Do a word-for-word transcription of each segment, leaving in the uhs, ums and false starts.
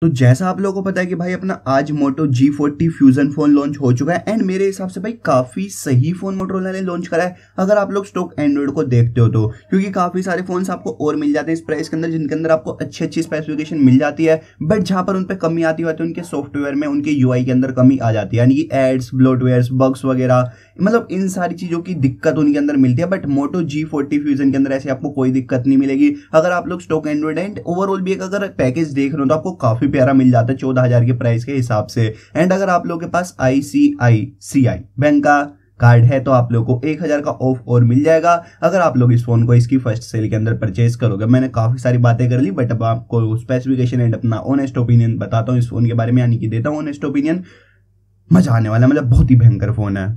तो जैसा आप लोगों को पता है कि भाई अपना आज Moto G forty fusion phone launch हो चुका है एंड मेरे हिसाब से भाई काफी सही फोन मोटोरोला ने लॉन्च करा है अगर आप लोग स्टॉक एंड्रॉइड को देखते हो तो, क्योंकि काफी सारे फोन्स आपको और मिल जाते हैं इस प्राइस के अंदर जिनके अंदर आपको अच्छी अच्छी स्पेसिफिकेशन मिल जाती है, बट जहां पर उन पर कमी आती है उनके सॉफ्टवेयर में, उनके यूआई के अंदर कमी आ जाती है, यानी कि एड्स, ब्लोटवेयर, बग्स वगैरह, मतलब इन सारी चीजों की दिक्कत उनके अंदर मिलती है। But Moto G forty fusion के अंदर ऐसे आपको कोई दिक्कत नहीं मिलेगी अगर आप लोग स्टॉक एंड्रॉइड एंड ओवरऑल भी एक अगर पैकेज देख रहे हो तो आपको काफी प्यारा मिल जाता है चौदह हजार के प्राइस के हिसाब से। एंड अगर आप लोगों के पास आईसीआईसीआई बैंक का कार्ड है तो आप लोगों को एक हजार का ऑफ और मिल जाएगा अगर आप लोग इस फोन को इसकी फर्स्ट सेल के अंदर परचेज करोगे। मैंने काफी सारी बातें कर ली बट अब आपको स्पेसिफिकेशन एंड अपना ऑनेस्ट ओपिनियन बताता हूँ इस फोन के बारे में, यानी कि देता हूँ ऑनेस्ट ओपिनियन। मजा आने वाला है, मतलब बहुत ही भयंकर फोन है।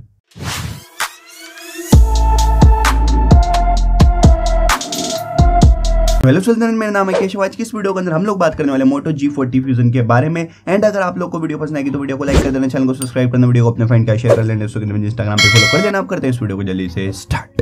हेलो स्टूडेंट, मेरा नाम है केशव। आज की इस वीडियो के अंदर हम लोग बात करने वाले मोटो जी फोर्टी फ्यूजन के बारे में। एंड अगर आप लोग को वीडियो पसंद आएगी तो वीडियो को लाइक कर देना, चैनल को सब्सक्राइब करना, वीडियो को अपने फ्रेंड का शेयर कर लेना, इंस्टाग्राम पे फॉलो कर देना। आप करते हैं इस वीडियो को जल्दी से स्टार्ट।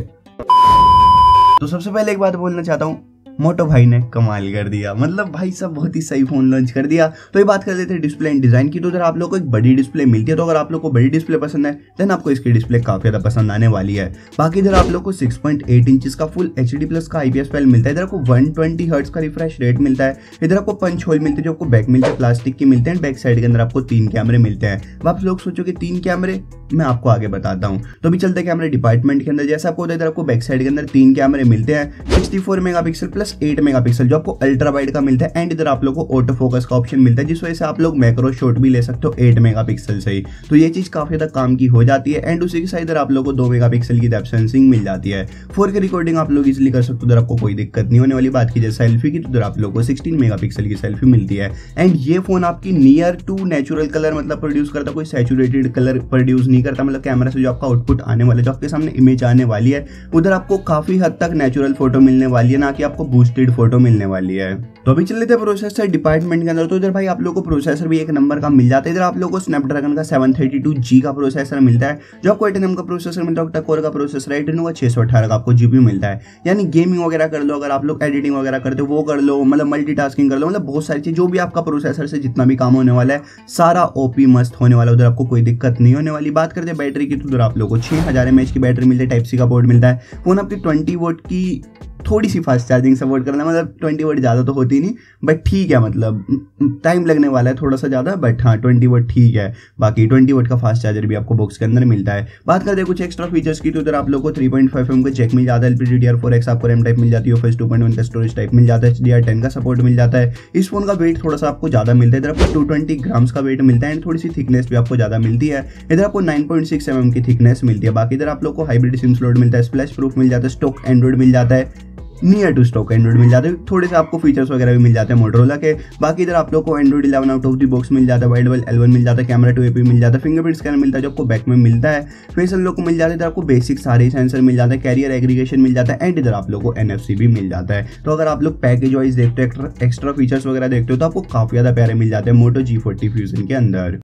तो सबसे पहले एक बात बोलना चाहता हूँ, मोटो भाई ने कमाल कर दिया, मतलब भाई सब बहुत ही सही फोन लॉन्च कर दिया। तो ये बात कर लेते हैं डिस्प्ले एंड डिजाइन की। तो उधर आप लोग को एक बड़ी डिस्प्ले मिलती है, तो अगर आप लोग को बड़ी डिस्प्ले पसंद है देन आपको इसकी डिस्प्ले काफी ज्यादा पसंद आने वाली है। बाकी इधर आप लोग को सिक्स पॉइंट एट इंचेस का फुल एचडी प्लस का आईपीएस पैनल मिलता है। इधर आपको वन ट्वेंटी हर्ट्ज का रिफ्रेश रेट मिलता है। इधर आपको पंच होल मिलते हैं जो आपको बैक मिलते हैं, प्लास्टिक के मिलते हैं। बैक साइड के अंदर आपको तीन कैमरे मिलते हैं। अब आप लोग सोचो कि तीन कैमरे, मैं आपको आगे बताता हूँ। तो अभी चलते हैं कैमरे डिपार्टमेंट के अंदर। जैसा आपको इधर आपको बैक साइड के अंदर तीन कैमरे मिलते हैं, sixty four megapixel plus eight megapixel जो आपको अल्ट्रा वाइड का मिलता है। एंड इधर आप लोग को ऑटो फोकस का ऑप्शन मिलता है जिस वजह से आप लोग मैक्रो शॉट भी ले सकते हो एट मेगापिक्सल से ही। तो ये चीज काफी ज्यादा काम की हो जाती है। एंड उसी के साथ इधर आप लोग को दो मेगापिक्सल की डेप्थ सेंसिंग मिल जाती है। फोर के रिकॉर्डिंग आप लोग इजिली कर सकते हो, उधर आपको कोई दिक्कत नहीं होने वाली। बात की जाए सेल्फी की तो उधर आप लोग को सिक्सटीन मेगापिक्सल की सेल्फी मिलती है। एंड ये फोन आपकी नियर टू नेचुरल कलर मतलब प्रोड्यूस करता, कोई सैचुरेटेड कलर प्रोड्यूस नहीं करता। मतलब कैमरा से जो आपका आउटपुट आने वाला है, जो आपके सामने इमेज आने वाली है, उधर आपको काफी हद तक नेचुरल फोटो मिलने वाली है, ना कि आपको बूस्टेड फोटो मिलने वाली है। तो अभी चल लेते हैं प्रोसेसर डिपार्टमेंट के अंदर। तो इधर भाई आप लोगों को प्रोसेसर भी एक नंबर का मिल जाता है। इधर आप लोगों को स्नैपड्रैगन का सेवन थर्टी टू जी का प्रोसेसर मिलता है, जो आपको एट एनएम का प्रोसेसर मिलता है, ऑक्टा कोर का प्रोसेसर है, एट का छह सौ अठारह का आपको जीपी मिलता है। यानी गेमिंग वगैरह कर लो, अगर आप लोग एडिटिंग वगैरह करते हो वो कर लो, मतलब मल्टीटास्किंग कर लो, मतलब बहुत सारी चीज जो भी आपका प्रोसेसर से जितना भी काम होने वाला है सारा ओपी मस्त होने वाला है। उधर आपको कोई दिक्कत नहीं होने वाली। बात करते हैं बैटरी की तो उधर आप लोगों को छह हजार एमएच की बैटरी मिलती है, टाइप सी का पोर्ट मिलता है। फोन आपकी ट्वेंटी वोट की थोड़ी सी फास्ट चार्जिंग सपोर्ट करना, मतलब ट्वेंटी वोट ज़्यादा तो होती नहीं बट ठीक है, मतलब टाइम लगने वाला है थोड़ा सा ज़्यादा, बट हाँ ट्वेंटी वोट ठीक है। बाकी ट्वेंटी वोट का फास्ट चार्जर भी आपको बॉक्स के अंदर मिलता है। बात करते हैं कुछ एक्स्ट्रा फीचर्स की तो उधर आप लोग को थ्री पॉइंट फाइव एम का जैक मिल जाता है, LPD D R four X आपको रैम टाइप मिल जाती है, फिर टू पॉइंट वन का स्टोरेज टाइप मिल जाता है, एच डी आर टेन का सपोर्ट मिल जाता है। इस फोन का वेट थोड़ा सा आपको ज़्यादा मिलता है, इधर आपको टू ट्वेंटी ग्राम्स का वेट मिलता है एंड थोड़ी सी थिकनेस भी आपको ज़्यादा मिलती है। इधर आपको nine point six M M की थिकनेस मिलती है। बाकी इधर आप लोग को हाइब्रिड सिम स्लॉट मिलता है, स्प्लैश प्रूफ मिल जाता है, स्टॉक एंड्रॉइड मिल जाता है, नियर टू स्टॉक एंड्रॉइड मिल जाते हैं। थोड़े से आपको फीचर्स वगैरह भी मिल जाते हैं मोटोरोला के। बाकी इधर आप लोग को Android eleven out of the box मिल जाता है, वाइड वेल एल वन मिल जाता है, कैमरा टू एपी मिल जाता है, फिंगरप्रिंट स्कैनर मिलता है जो आपको बैक में मिलता है, फेस अनलॉक को मिल जाता है, इधर आपको बेसिक सारे सेंसर मिल जाता है, कैरियर एग्रीगेशन मिल जाता है एंड इधर आप लोग को एनएफसी भी मिल जाता है। तो अगर आप लोग पैकेज वाइज देखते हो, एक्स्ट्रा फीचर्स वगैरह देखते हो तो आपको काफी ज्यादा प्यारे मिल जाते हैं मोटो जी फोर्टी फ्यूजन के अंदर।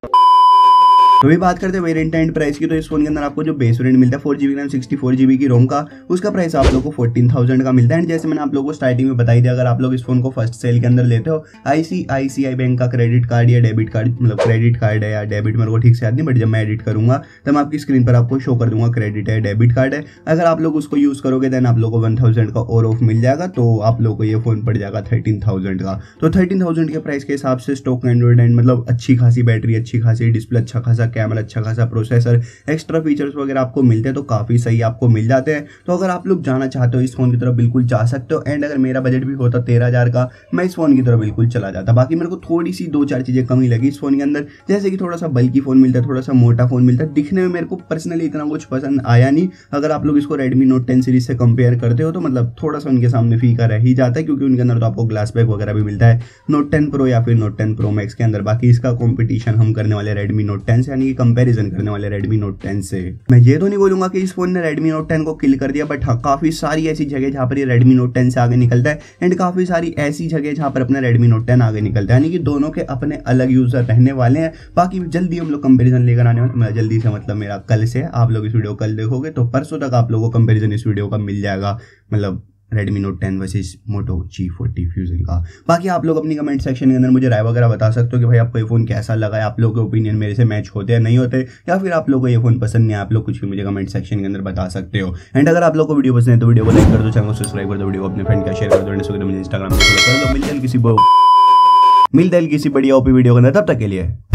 तो भी बात करते हैं वेरिएंट एंड प्राइस की। तो इस फोन के अंदर आपको जो बेस वेरिएंट मिलता है four GB RAM sixty four GB की रोम का, उसका प्राइस आप लोग को फोर्टीन थाउजेंड का मिलता है। एंड जैसे मैंने आप लोगों को स्टार्टिंग में बताई दिया, अगर आप लोग इस फोन को फर्स्ट सेल के अंदर लेते हो, आईसीआईसीआई बैंक का क्रेडिट कार्ड या डेबिट कार्ड, मतलब क्रेडिट कार्ड है या डेबिट मेरे को ठीक से याद नहीं, बट जब मैं एडिट करूंगा तब मैं आपकी स्क्रीन पर आपको शो कर दूंगा क्रेडिट है डेबिट कार्ड है। अगर आप लोग उसको यूज करोगे देन आप लोग को वन थाउजेंड का और ऑफ मिल जाएगा, तो आप लोग को ये फोन पड़ जाएगा थर्टीन थाउजेंड का। तो थर्टीन थाउजेंड के प्राइस के हिसाब से स्टॉक एंड्रॉइड एंड मतलब अच्छी खासी बैटरी, अच्छी खासी डिस्प्ले, अच्छा खासा कैमरा, अच्छा खासा प्रोसेसर, एक्स्ट्रा फीचर्स वगैरह आपको मिलते हैं तो काफी सही आपको मिल जाते हैं। तो अगर आप लोग जाना चाहते हो इस फोन की तरफ बिल्कुल जा सकते हो। एंड अगर मेरा बजट भी होता तेरह हजार का, मैं इस फोन की तरफ बिल्कुल चला जाता। बाकी मेरे को थोड़ी सी दो चार चीजें कमी लगी इस फोन के अंदर, जैसे कि थोड़ा सा बल्कि फोन मिलता है, थोड़ा सा मोटा फोन मिलता है, दिखने में मेरे को पर्सनली इतना कुछ पसंद आया नहीं। अगर आप लोग इसको रेडमी नोट टेन सीरीज से कंपेयर करते हो तो मतलब थोड़ा सा उनके सामने फीका रह ही जाता है, क्योंकि उनके अंदर तो आपको ग्लास बैक वगैरह भी मिलता है नोट टेन प्रो या फिर नोट टेन प्रो मैक्स के अंदर। बाकी इसका कॉम्पिटिशन हम करने वाले रेडमी नोट टेन से, यानी कि कंपेरिजन करने वाले रेडमी नोट टेन से। मैं ये तो नहीं बोलूंगा कि इस फोन ने रेडमी नोट टेन को किल कर दिया, बट हाँ काफी सारी ऐसी जगह जहां पर ये रेडमी नोट टेन से आगे निकलता है एंड काफी सारी ऐसी जगह जहां पर अपना रेडमी नोट टेन आगे निकलता है, यानी कि दोनों के अपने अलग यूजर रहने वाले हैं। बाकी जल्दी हम लोग कंपेरिजन लेकर आने वाले, मैं जल्दी से मतलब मेरा कल से, आप लोग इस वीडियो कल देखोगे तो परसों तक आप लोगों को कंपेरिजन इस वीडियो का मिल जाएगा, मतलब Redmi Note ten versus Moto G forty fusion का। बाकी आप लोग अपनी कमेंट सेक्शन के अंदर मुझे राय वगैरह बता सकते हो कि भाई आपको ये फ़ोन कैसा लगा है, आप लोगों के ओपिनियन मेरे से मैच होते हैं नहीं होते, या फिर आप लोगों को ये फ़ोन पसंद नहीं है, आप लोग कुछ भी मुझे कमेंट सेक्शन के अंदर बता सकते हो। एंड अगर आप लोग को वीडियो पसंद है तो वीडियो को लाइक कर दो, चैनल को सब्सक्राइब कर दो, वीडियो को अपने फ्रेंड का शेयर कर दो, मुझे इंस्टाग्राम पे फॉलो कर दो। मिलते हैं किसी मिलते हैं किसी बढ़िया ओपी वीडियो के अंदर, तब तक के लिए।